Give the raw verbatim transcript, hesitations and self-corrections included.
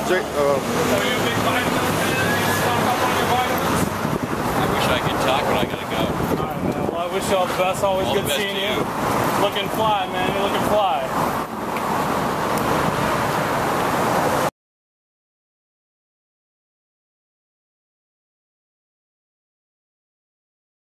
Jake, uh, So you a big vitamin fan? You stock up on your vitamins? I wish I could talk, but I gotta go. Alright, man. Well, I wish you all the best. Always All good the best seeing to you. you. Looking fly, man. You're looking fly.